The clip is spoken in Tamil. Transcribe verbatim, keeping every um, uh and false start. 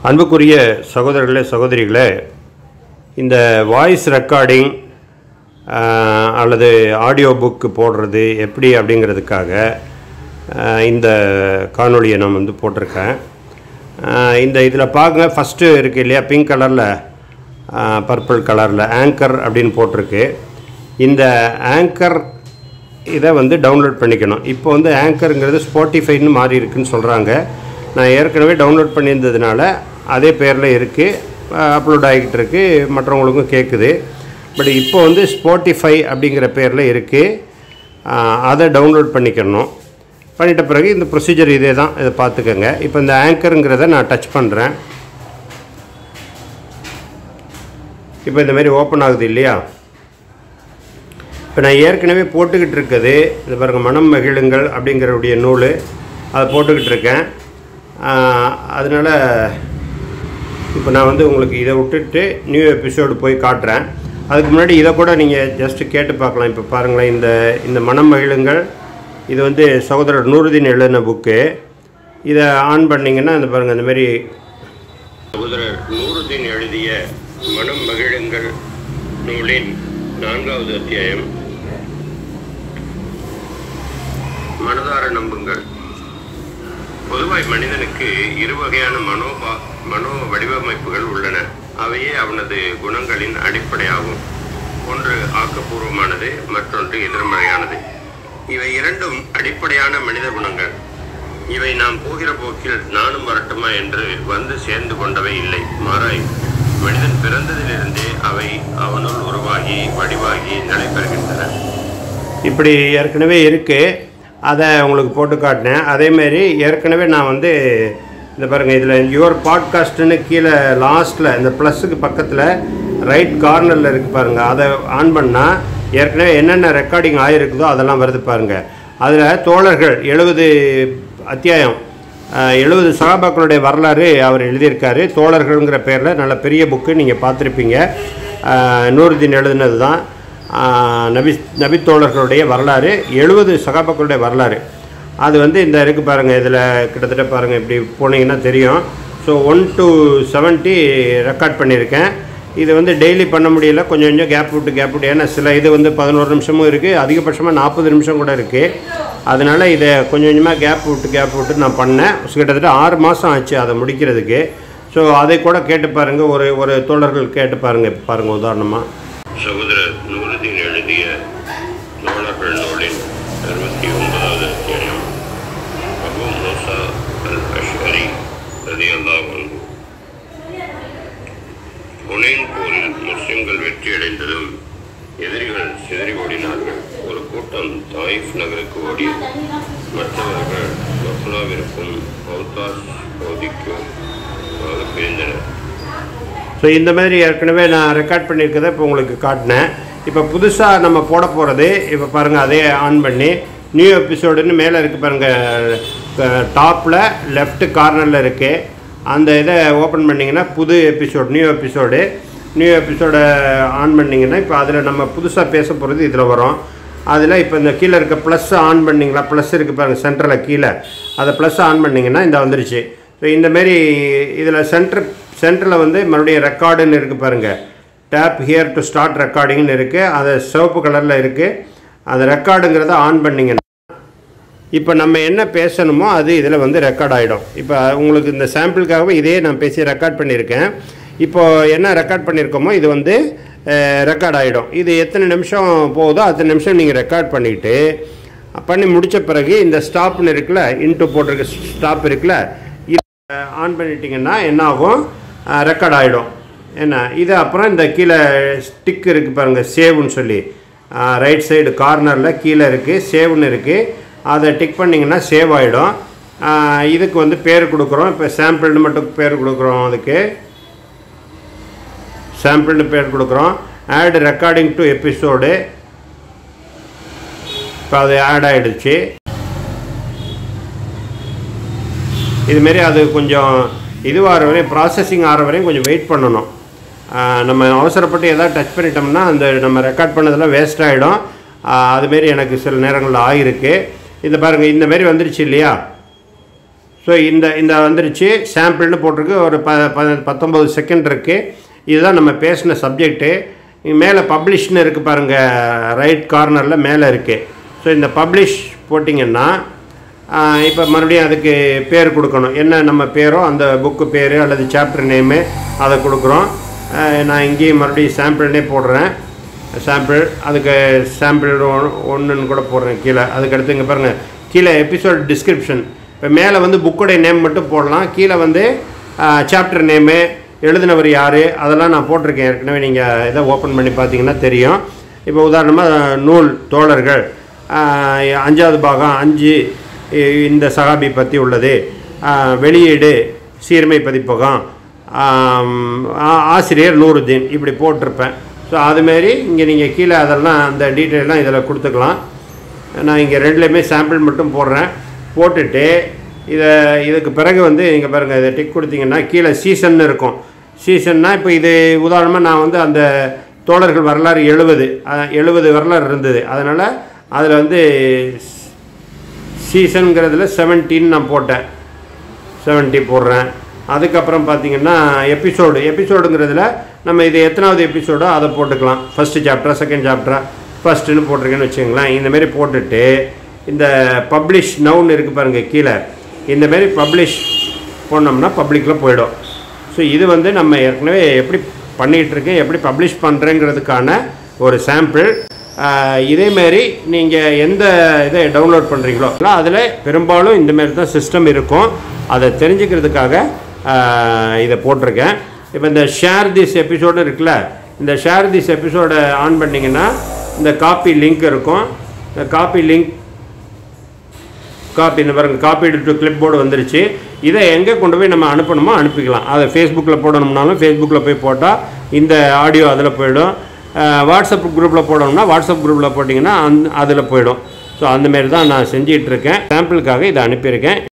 அன்புக்குரிய சகோதரர்களே சகோதரிகளே, இந்த வாய்ஸ் ரெக்கார்டிங் அல்லது ஆடியோ புக்கு போடுறது எப்படி அப்படிங்கிறதுக்காக இந்த காணொலியை நான் வந்து போட்டிருக்கேன். இந்த இதில் பார்க்க ஃபஸ்ட்டு இருக்குது இல்லையா, பிங்க் கலரில் பர்பிள் கலரில் ஆங்கர் அப்படின்னு போட்டிருக்கு. இந்த ஆங்கர் இதை வந்து டவுன்லோட் பண்ணிக்கணும். இப்போ வந்து ஆங்கருங்கிறது ஸ்பாட்டிஃபைன்னு மாறி இருக்குன்னு சொல்கிறாங்க. நான் ஏற்கனவே டவுன்லோட் பண்ணியிருந்ததுனால அதே பேரில் இருக்குது, அப்லோட் ஆகிக்கிட்டு இருக்குது, மற்றவங்களுக்கும் கேட்குது. பட் இப்போ வந்து ஸ்பாட்டிஃபை அப்படிங்கிற பேரில் இருக்குது. அதை டவுன்லோட் பண்ணிக்கணும். பண்ணிட்ட பிறகு இந்த ப்ரொசீஜர் இதே தான், இதை பார்த்துக்கோங்க. இப்போ இந்த ஆங்கருங்கிறத நான் டச் பண்ணுறேன். இப்போ இந்தமாரி ஓப்பன் ஆகுது இல்லையா. இப்போ நான் ஏற்கனவே போட்டுக்கிட்டு இருக்குது, இது பாருங்கள், மனம் மகிழுங்கள் அப்படிங்கிறவுடைய நூல், அதை போட்டுக்கிட்டு இருக்கேன். அதனால் இப்போ நான் வந்து உங்களுக்கு இதை விட்டுட்டு நியூ எபிசோடு போய் காட்டுறேன். அதுக்கு முன்னாடி இதை கூட நீங்கள் ஜஸ்ட்டு கேட்டு பார்க்கலாம். இப்போ பாருங்களேன், இந்த இந்த மனம் மகிழுங்கள் இது வந்து சகோதரர் நூறுதீன் எழுதின புக்கு. இதை ஆன் பண்ணிங்கன்னா இந்த பாருங்கள், இந்தமாரி சகோதரர் நூறுதீன் எழுதிய மனம் மகிழுங்கள் நூலின் நான்காவது அத்தியாயம், மனதார நம்புங்கள். பொதுவாய் மனிதனுக்கு இரு வகையான மனோபா மனோ வடிவமைப்புகள் உள்ளன. அவையே அவனது குணங்களின் அடிப்படையாகும். ஒன்று ஆக்கப்பூர்வமானது, மற்றொன்று எதிர்மறையானது. இவை இரண்டும் அடிப்படையான மனித குணங்கள். இவை நாம் போகிற போக்கில் நானும் வரட்டுமா என்று வந்து சேர்ந்து கொண்டவை இல்லை. மாறாய் மனிதன் பிறந்ததிலிருந்தே அவை அவனுள் உருவாகி வடிவாகி நிலை பெறுகின்றன. இப்படி ஏற்கனவே இருக்குது, அதை உங்களுக்கு போட்டு காட்டினேன். அதேமாரி ஏற்கனவே நான் வந்து இந்த பாருங்கள், இதில் யுவர் பாட்காஸ்ட்டுன்னு கீழே லாஸ்ட்டில் இந்த ப்ளஸ்ஸுக்கு பக்கத்தில் ரைட் கார்னரில் இருக்குது பாருங்கள். அதை ஆன் பண்ணால் ஏற்கனவே என்னென்ன ரெக்கார்டிங் ஆகிருக்குதோ அதெல்லாம் வருது பாருங்கள். அதில் தோழர்கள் எழுபது அத்தியாயம் எழுபது சகாபாக்களுடைய வரலாறு அவர் எழுதியிருக்காரு. தோழர்கள்ங்கிற பேரில் நல்ல பெரிய புக்கு, நீங்கள் பார்த்துருப்பீங்க. நூறுதீன் எழுதினது தான். நபி நபித்தோழர்களுடைய வரலாறு, எழுபது சகாபாக்களுடைய வரலாறு. அது வந்து இந்த இருக்குது பாருங்கள். இதில் கிட்டத்தட்ட பாருங்கள், இப்படி போனீங்கன்னா தெரியும். So one to seventy record பண்ணியிருக்கேன். இது வந்து டெய்லி பண்ண முடியல, கொஞ்சம் கொஞ்சம் கேப் விட்டு கேப் விட்டு. ஏன்னா சில இது வந்து பதினோரு நிமிஷமும் இருக்குது, அதிகபட்சமாக நாற்பது நிமிஷம் கூட இருக்குது. அதனால் இதை கொஞ்சம் கொஞ்சமாக கேப் விட்டு கேப் விட்டு நான் பண்ணேன். கிட்டத்தட்ட ஆறு மாதம் ஆச்சு அதை முடிக்கிறதுக்கு. ஸோ அதை கூட கேட்டு பாருங்கள், ஒரு ஒரு தோழர்கள் கேட்டு பாருங்கள். இப்போ பாருங்கள், உதாரணமாக சகோதரர் நூறுதீன் எழுதிய தோழர்கள் நூலின் அறுபத்தி ஒன்பதாவது அத்தியாயம், அபூ மூஸா அல் அஷ்அரி ரலியல்லாஹு அன்ஹு. ஹுனைன் போரில் முஸ்லிம்கள் வெற்றியடைந்ததும் எதிரிகள் சிதறி ஓடினார்கள். ஒரு கூட்டம் தாயிஃப் நகருக்கு ஓடியது. மற்றவர்கள் மக்னாவிற்கும் ஹவுதாஸ் பகுதிக்கும் பிரிந்தனர். ஸோ இந்த மாதிரி ஏற்கனவே நான் ரெக்கார்ட் பண்ணியிருக்கதை இப்போ உங்களுக்கு காட்டினேன். இப்போ புதுசாக நம்ம போட போகிறது, இப்போ பாருங்கள், அதே ஆன் பண்ணி நியூ எபிசோடுன்னு மேலே இருக்குது பாருங்கள், டாப்பில் லெஃப்ட் கார்னரில் இருக்குது. அந்த இதை ஓப்பன் பண்ணிங்கன்னா புது எபிசோடு, நியூ எபிசோடு நியூ எபிசோடை ஆன் பண்ணிங்கன்னா இப்போ அதில் நம்ம புதுசாக பேச போகிறது இதில் வரும். அதில் இப்போ இந்த கீழே இருக்க ப்ளஸ் ஆன் பண்ணிங்களா, ப்ளஸ் இருக்குது பாருங்கள் சென்டரில் கீழே, அதை ப்ளஸ் ஆன் பண்ணிங்கன்னா இந்த வந்துருச்சு. ஸோ இந்தமாரி இதில் சென்டர் சென்டரில் வந்து மறுபடியும் ரெக்கார்டுன்னு இருக்குது பாருங்கள், டேப் ஹியர் டு ஸ்டார்ட் ரெக்கார்டிங்னு இருக்குது. அது சிவப்பு கலரில் இருக்குது. அந்த ரெக்கார்டுங்கிறத ஆன் பண்ணிங்கன்னா இப்போ நம்ம என்ன பேசணுமோ அது இதில் வந்து ரெக்கார்ட் ஆகிடும். இப்போ உங்களுக்கு இந்த சாம்பிளுக்காகவே இதே நான் பேசி ரெக்கார்ட் பண்ணியிருக்கேன். இப்போது என்ன ரெக்கார்ட் பண்ணியிருக்கோமோ இது வந்து ரெக்கார்ட் ஆகிடும். இது எத்தனை நிமிஷம் போகுதோ அத்தனை நிமிஷம் நீங்கள் ரெக்கார்ட் பண்ணிவிட்டு பண்ணி முடித்த பிறகு இந்த ஸ்டாப்னு இருக்குல்ல, இன்ட்டு போட்டிருக்க ஸ்டாப் இருக்குல்ல, இது ஆன் பண்ணிட்டீங்கன்னா என்ன ஆகும், ரெக்கார்ட் ஆகிடும். என்ன இது அப்புறம் இந்த கீழே ஸ்டிக் இருக்குது பாருங்கள், சேவ்னு சொல்லி ரைட் சைடு கார்னரில் கீழே இருக்குது, சேவ்னு இருக்குது. அதை டிக் பண்ணிங்கன்னா சேவ் ஆகிடும். இதுக்கு வந்து பேர் கொடுக்குறோம். இப்போ சாம்பிள்னு மட்டும் பேர் கொடுக்குறோம், அதுக்கு சாம்பிள்னு பேர் கொடுக்குறோம். ஆட் ரெக்கார்டிங் டு எபிசோடு, இப்போ அது ஆட் ஆகிடுச்சு. இதுமாரி அது கொஞ்சம் இதுவாகிற வரையும், ப்ராசஸிங் ஆகிற வரையும் கொஞ்சம் வெயிட் பண்ணணும். நம்ம அவசரப்பட்டு எதாவது டச் பண்ணிட்டோம்னா அந்த நம்ம ரெக்கார்ட் பண்ணதெல்லாம் வேஸ்ட் ஆகிடும். அதுமாரி எனக்கு சில நேரங்களில் ஆகிருக்கு. இந்த பாருங்கள், இந்தமாரி வந்துடுச்சு இல்லையா. ஸோ இந்த இந்த வந்துருச்சு சாம்பிள்னு போட்டிருக்கு. ஒரு ப பத்தொம்பது செகண்ட் இருக்குது. இதுதான் நம்ம பேசின சப்ஜெக்ட்டு. மேலே பப்ளிஷ்னு இருக்குது பாருங்கள், ரைட் கார்னரில் மேலே இருக்குது. ஸோ இந்த பப்ளிஷ் போட்டிங்கன்னா இப்போ மறுபடியும் அதுக்கு பேர் கொடுக்கணும். என்ன நம்ம பேரோ அந்த புக்கு பேர் அல்லது சாப்டர் நேமு அதை கொடுக்குறோம். நான் இங்கேயும் மறுபடியும் சாம்பிள்னே போடுறேன். சாம்பிள் அதுக்கு சாம்பிள் ஒன்றுன்னு கூட போடுறேன் கீழே. அதுக்கடுத்து இங்கே பாருங்கள் கீழே எபிசோட் டிஸ்கிரிப்ஷன். இப்போ மேலே வந்து புக்கோடைய நேம் மட்டும் போடலாம், கீழே வந்து சாப்டர் நேமு, எழுதினவர் யார், அதெல்லாம் நான் போட்டிருக்கேன் ஏற்கனவே. நீங்கள் இதை ஓப்பன் பண்ணி பார்த்தீங்கன்னா தெரியும். இப்போ உதாரணமாக நூல் தோழர்கள் அஞ்சாவது பாகம் அஞ்சு இந்த சஹாபி பற்றி உள்ளது. வெளியீடு சீர்மை பதிப்பகம், ஆசிரியர் நூருதீன், இப்படி போட்டிருப்பேன். ஸோ அதுமாரி இங்கே நீங்கள் கீழே அதெல்லாம் அந்த டீட்டெயிலாம் இதில் கொடுத்துக்கலாம். நான் இங்கே ரெண்டுலேயுமே சாம்பிள் மட்டும் போடுறேன். போட்டுட்டு இதை இதுக்கு பிறகு வந்து இங்கே பாருங்கள், இதை டிக் கொடுத்தீங்கன்னா கீழே சீசன் இருக்கும். சீசன்னா இப்போ இது உதாரணமாக நான் வந்து அந்த தோழர்கள் வரலாறு எழுபது எழுபது வரலாறு இருந்தது. அதனால் அதில் வந்து சீசனுங்கிறதுல செவன்டீன் நான் போட்டேன், செவன்ட்டி போடுறேன். அதுக்கப்புறம் பார்த்திங்கன்னா எபிசோடு எபிசோடுங்கிறதுல நம்ம இது எத்தனாவது எபிசோடோ அதை போட்டுக்கலாம். ஃபஸ்ட்டு சாப்டரா செகண்ட் சாப்டரா ஃபஸ்ட்டுன்னு போட்டிருக்கேன்னு வச்சுங்களேன். இந்தமாரி போட்டுட்டு இந்த பப்ளிஷ் நவுன்னு இருக்குது பாருங்கள் கீழே, இந்தமாரி பப்ளிஷ் போனோம்னா பப்ளிக்கில் போயிடும். ஸோ இது வந்து நம்ம ஏற்கனவே எப்படி பண்ணிகிட்ருக்கேன், எப்படி பப்ளிஷ் பண்ணுறேங்கிறதுக்கான ஒரு சாம்பிள். இதேமாரி நீங்கள் எந்த இதை டவுன்லோட் பண்ணுறீங்களோ அதில் பெரும்பாலும் இந்தமாரி தான் சிஸ்டம் இருக்கும். அதை தெரிஞ்சுக்கிறதுக்காக இதை போட்டிருக்கேன். இப்போ இந்த ஷேர் திஸ் எபிசோடு இருக்குல்ல, இந்த ஷேர் திஸ் எபிசோடை ஆன் பண்ணிங்கன்னா இந்த காப்பி லிங்க் இருக்கும். இந்த காப்பி லிங்க் காப்பி இந்த பாருங்கள், காப்பி டு கிளிப் போர்டு வந்துருச்சு. இதை எங்கே கொண்டு போய் நம்ம அனுப்பணுமோ அனுப்பிக்கலாம். அதை ஃபேஸ்புக்கில் போடணும்னாலும் ஃபேஸ்புக்கில் போய் போட்டால் இந்த ஆடியோ அதில் போயிடும். வாட்ஸ்அப் குரூப்பில் போடணும்னா வாட்ஸ்அப் குரூப்பில் போட்டிங்கன்னா அந் அதில் போயிடும். ஸோ அந்தமாரி தான் நான் செஞ்சிகிட்ருக்கேன். சாம்பிளுக்காக இதை அனுப்பியிருக்கேன்.